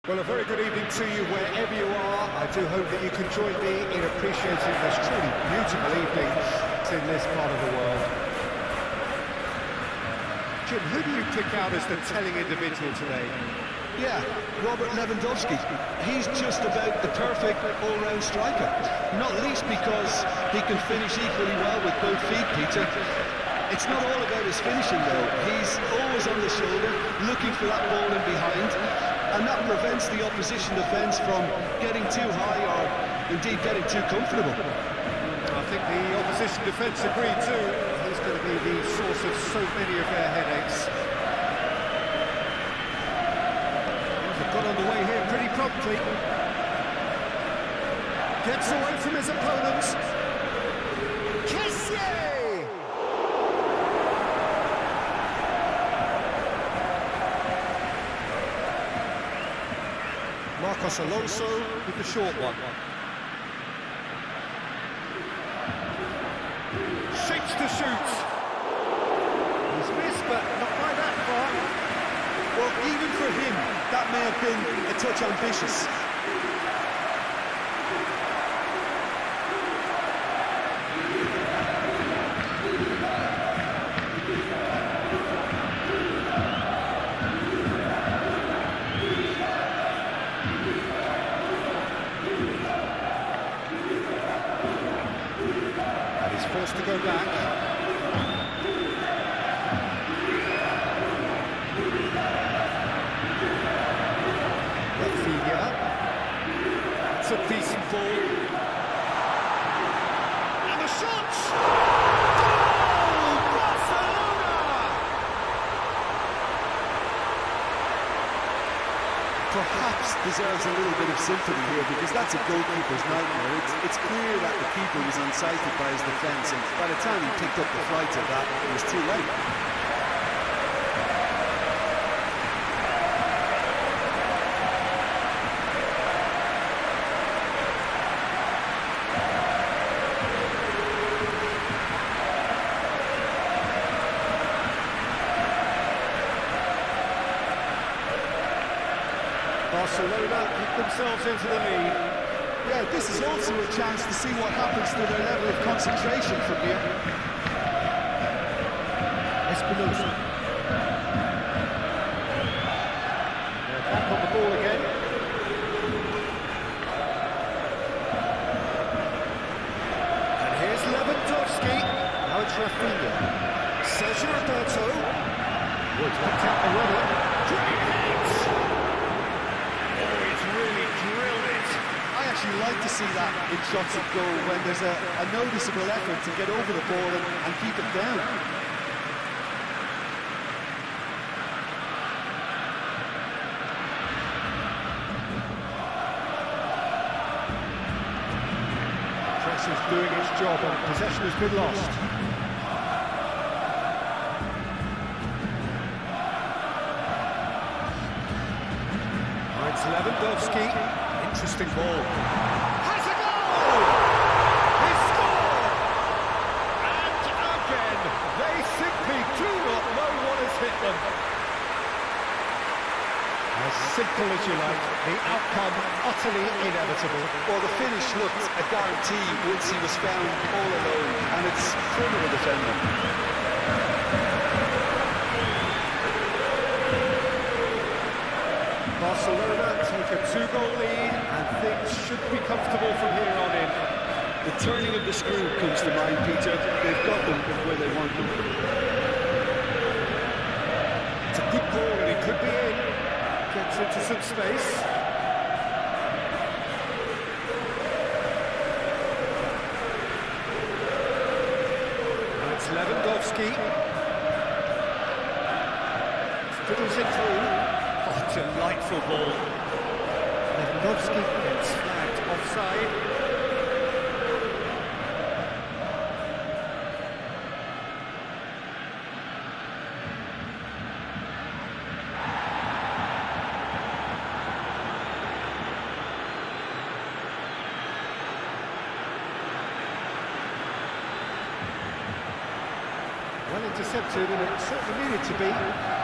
Well, a very good evening to you wherever you are. I do hope that you can join me in appreciating this truly beautiful evening in this part of the world. Jim, who do you pick out as the telling individual today? Yeah, Robert Lewandowski. He's just about the perfect all-round striker. Not least because he can finish equally well with both feet, Peter. It's not all about his finishing, though. He's always on the shoulder, looking for that ball in behind, and that prevents the opposition defence from getting too high or, indeed, getting too comfortable. I think the opposition defence agree too. He's going to be the source of so many of their headaches. They've got on the way here pretty promptly. Gets away from his opponents. Kessié! Marcos Alonso with the short one. Shapes to shoot. He's missed, but not by that far. Well, even for him, that may have been a touch ambitious. Forced to go back. Rafinha. It's a decent ball. And the shot! Goal! Barcelona! Perhaps deserves a little bit of sympathy here, because that's a goalkeeper's nightmare. It's clear that the keeper was unsighted by his defence, and by the time he picked up the flight of that, it was too late. Barcelona put themselves into the lead. Yeah, this is also a chance to see what happens to their level of concentration from here. Espinosa. They're back on the ball again. And here's Lewandowski. Now it's Rafinha. Sergio Roberto. Wood picked out the runner. Great hits! I actually like to see that in shots at goal, when there's a noticeable effort to get over the ball and keep it down. Press is doing its job and possession has been lost. Now it's Lewandowski. Interesting ball. Has a goal! He scored! And again, they simply do not know what has hit them. As simple as you like, the outcome utterly inevitable. Well, the finish looked a guarantee once he was found all alone, and it's criminal defending. Barcelona take a two-goal lead, and things should be comfortable from here on in. The turning of the screw comes to mind, Peter. They've got them where they want them. It's a good ball, and it could be in. Gets into some space. Now it's Lewandowski. Fiddles it through. Oh, delightful ball. Lewandowski gets flagged offside. Well intercepted, and it certainly needed to be.